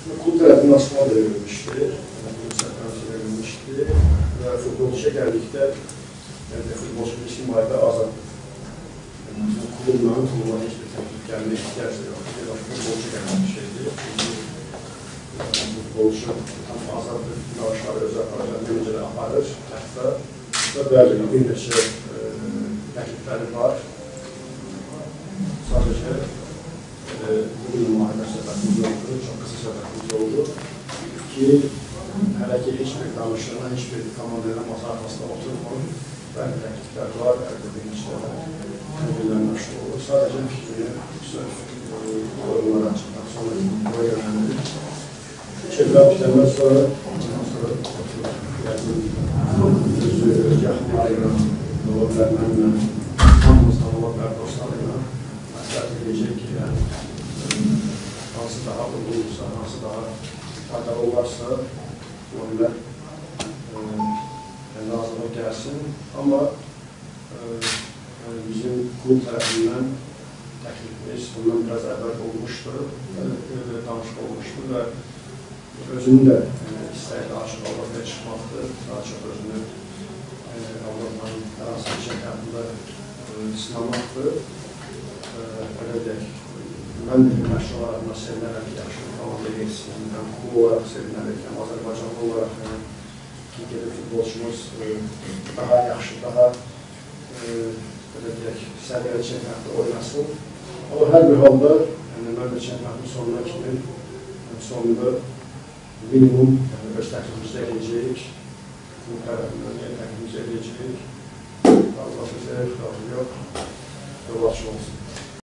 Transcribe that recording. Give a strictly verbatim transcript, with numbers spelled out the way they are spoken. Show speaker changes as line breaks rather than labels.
Klub tərəfindən açıqlama verilmişdi, səhvəmsi verilmişdi və futbolçuya gəldikdə futbolçu bir iki ayda azaddır. Klubla, klubla heç bir təklif gəlmək ihtiyac yoxdur. Futbolçu gələn bir şeydir. Futbolçu tam azaddır, yarışları özü aparacaq, menecələ aparır, hətta və bəli, bir neçə təklifləri var. Sadəcə bugün müharibə söhbətimiz yoxdur, çox qısa söhbətimiz oldu ki, hələ ki, heç bir danışıqla, heç bir komanda ilə masa arxasında oturmur. Bəli, təkliflər var, əldə bir neçə təkliflərlə aşıq olur. Sadəcə fikrini oyunlara çıxmaq, sonra iddia yönəndir. Çevlər bitəndən sonra, ondan sonra özü, özgahlarıyla, dolablarla, hamımızdan dolablar dostlarıyla məsləhət edəcək ki, hansı daha uyğunsa, hansı daha faydalı olarsa, onlar lazımı gəlsin. Amma bizim klub tərəfindən təklifimiz bundan biraz əvvəl olmuşdur, danışıq olmuşdur və özünün də istəyir aşıq Avropaya çıxmaqdır, daha çox özünü Avropanın hər hansı bir şəkildə sınamaqdır. Belə deyək, mən bir məşğul olaraq sevinərək ki, yaxşı komanda geçsin, həm klub olaraq sevinərək, həm Azərbaycanlı olaraq ki, gedib futbolçumuz daha yaxşı, daha belə deyək, səviyyəli çempionatda oynasın. Amma hər bir halda, mən də çempionatın sonuna kimi, sonunda minimum öz təklifimizdə eləyəcəyik, klub tərəfindən təklifimizdə eləyəcəyik. Allah bizə xilavı yox, yol açıq olsun.